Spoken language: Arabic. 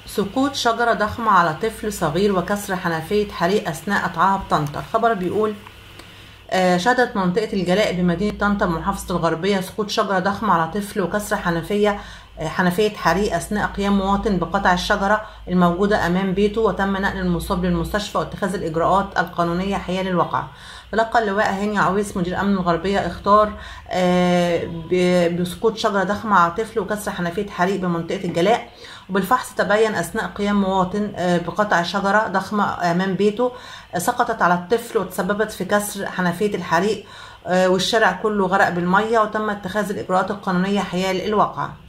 سقوط شجرة ضخمة على طفل صغير وكسر حنفية حريق أثناء قطعها بطنطا. الخبر بيقول شهدت منطقة الجلاء بمدينة طنطا بمحافظة الغربية سقوط شجرة ضخمة على طفل وكسر حنفية حريق أثناء قيام مواطن بقطع الشجرة الموجودة أمام بيته، وتم نقل المصاب للمستشفى واتخاذ الإجراءات القانونية حيال الواقعة. تلقى اللواء هاني عويس مدير أمن الغربية اخطار بسقوط شجرة ضخمة على طفل وكسر حنفية حريق بمنطقة الجلاء، وبالفحص تبين أثناء قيام مواطن بقطع شجرة ضخمة أمام بيته سقطت على الطفل وتسببت في كسر حنفية الحريق، والشارع كله غرق بالمية، وتم اتخاذ الإجراءات القانونية حيال الواقعة.